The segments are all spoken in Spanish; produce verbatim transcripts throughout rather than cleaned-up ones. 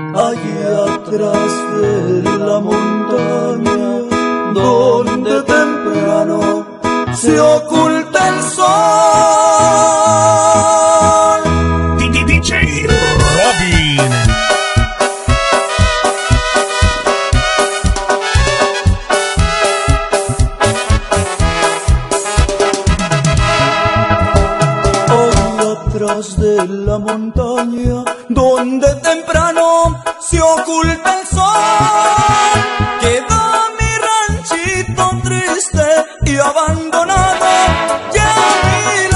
allí atrás de la montaña, donde temprano se oculta el sol. D J Robin. Atrás de la montaña, donde temprano se oculta el sol, queda mi ranchito triste y abandonado, ya mi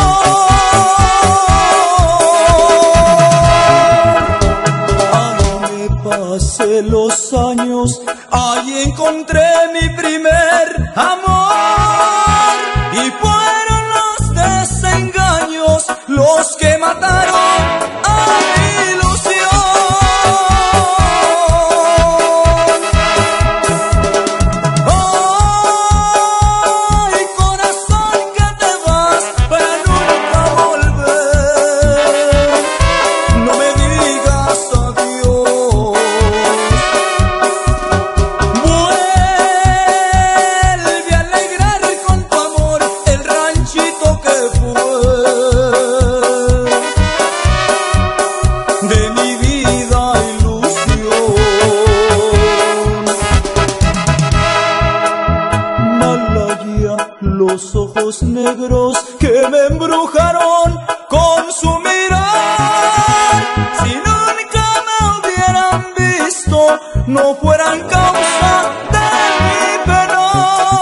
labor. Ahí me pasé los años, ahí encontré mi primer amor, y fueron los desengaños los que mataron a mi ilusión. Ay, corazón, que te vas para nunca volver, no me digas adiós. Vuelve a alegrar con tu amor el ranchito que fue de mi vida ilusión. Malaya, los ojos negros que me embrujaron con su mirar, si nunca me hubieran visto, no fueran causa de mi penor.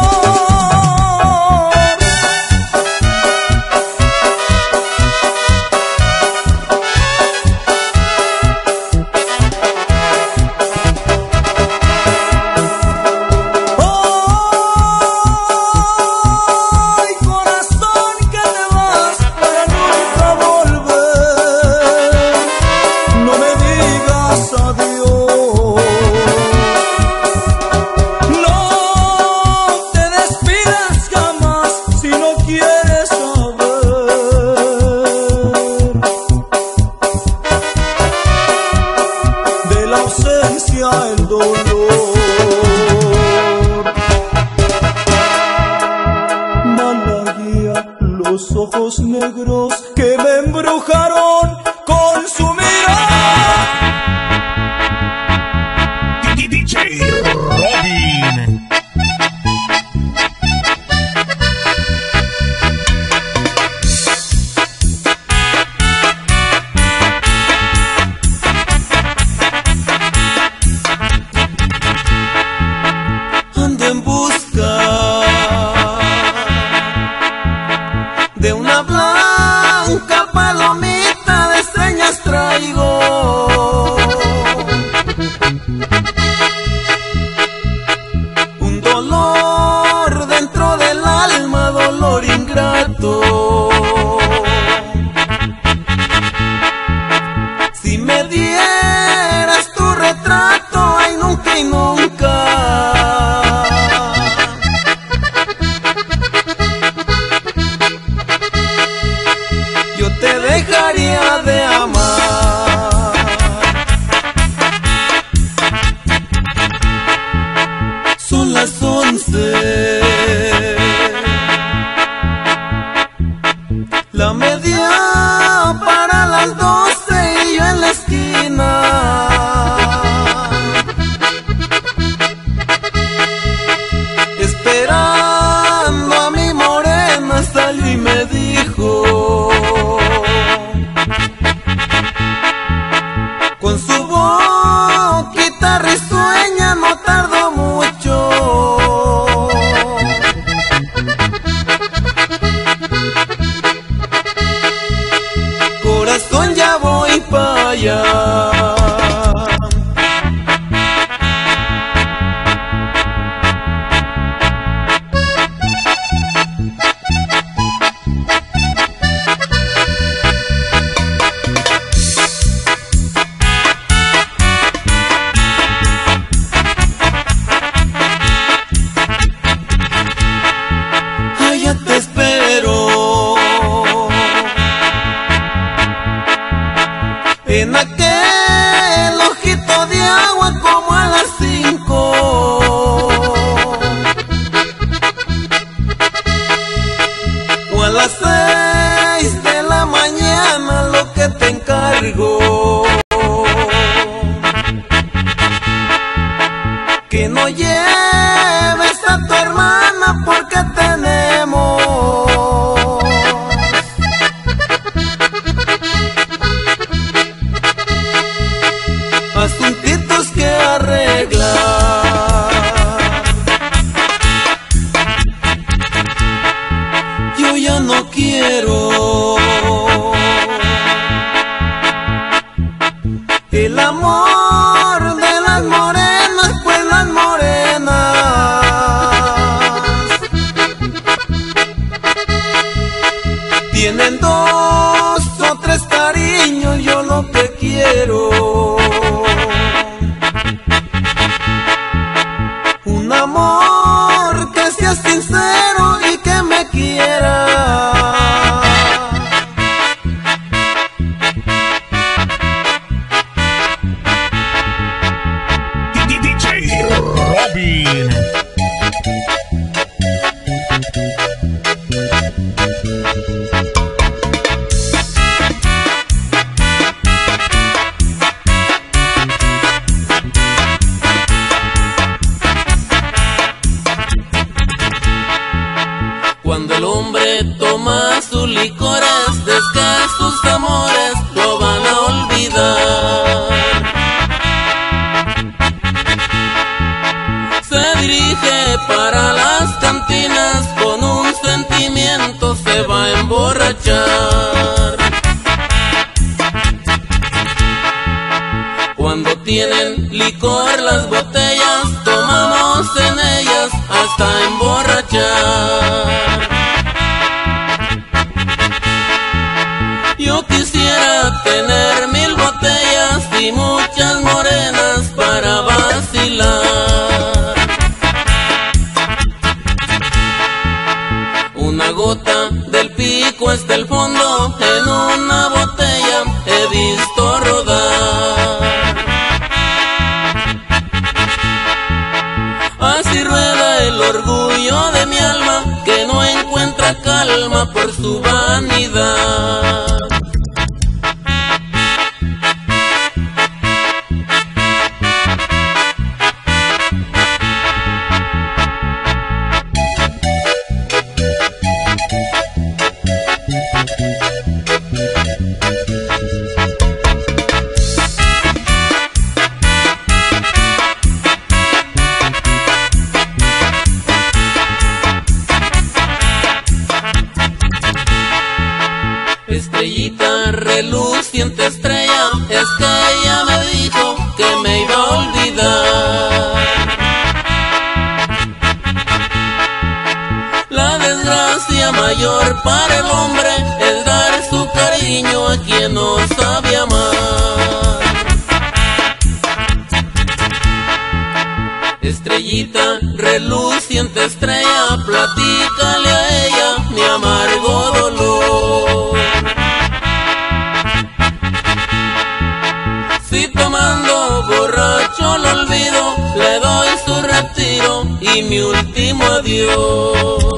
El dolor, Malaya, los ojos negros que me embrujaron con su mirar. D J Robin. En busca de una blanca palomita de estrellas traigo, un dolor dentro del alma, dolor ingrato. Si me dieras tu retrato, ay, nunca y nunca te dejaría de amar. Son las once, la media para las doce y yo en la esquina, esperando a mi morena. Salió y me dijo con su boquita risueña, no tardó mucho, corazón, ya voy para allá. en aquel ojito amor de las morenas, pues las morenas tienen dos o tres cariños. Yo lo que quiero, un amor que sea sincero y que me quiera. D J Robin. Cuando el hombre toma sus licores, es que sus amores lo van a olvidar. Se dirige para las cantinas, con un sentimiento se va a emborrachar. Cuando tienen licor las botellas, tomamos en ellas hasta emborrachar. Yo quisiera tener mil botellas y muchas morenas para vacilar. Una gota del pico hasta el fondo, en una botella he visto rodar. Así rueda el orgullo de mi alma, que no encuentra calma por su vanidad. Estrellita, reluciente estrella, es que ella me dijo que me iba a olvidar. La desgracia mayor para el hombre es dar su cariño a quien no sabe amar. Estrellita, reluciente estrella, platícale a ella mi amargo dolor. Si tomando borracho lo olvido, le doy su retiro y mi último adiós.